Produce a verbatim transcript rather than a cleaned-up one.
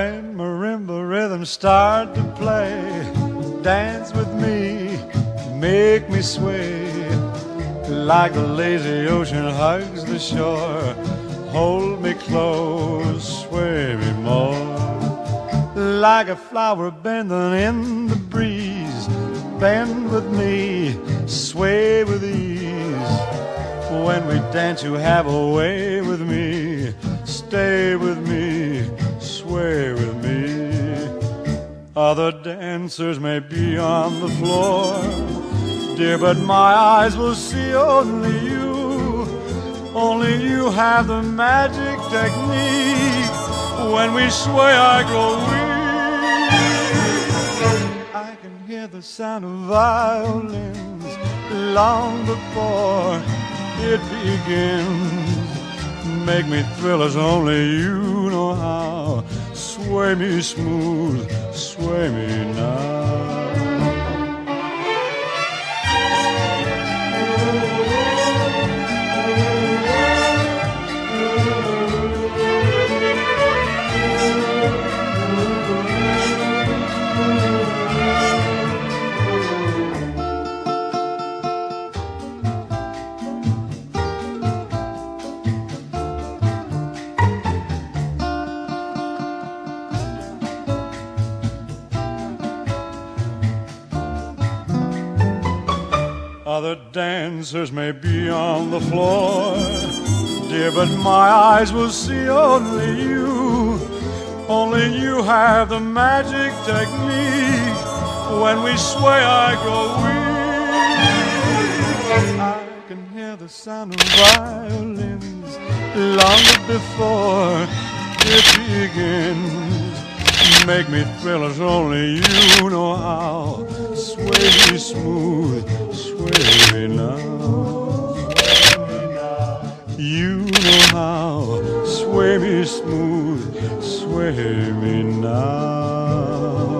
When marimba rhythms start to play, dance with me, make me sway. Like the lazy ocean hugs the shore, hold me close, sway me more. Like a flower bending in the breeze, bend with me, sway with ease. When we dance you have a way with me, stay with me, sway with me. Other dancers may be on the floor, dear, but my eyes will see only you. Only you have the magic technique. When we sway I grow weak. I can hear the sound of violins long before it begins. Make me thrill as only you know how. Sway me smooth, sway me now. Other dancers may be on the floor, dear, but my eyes will see only you. Only you have the magic technique. When we sway I grow weak. I can hear the sound of violins long before it begins. Make me thrill as only you know how. Sway me smooth, sway me now. You know how. Sway me smooth, sway me now.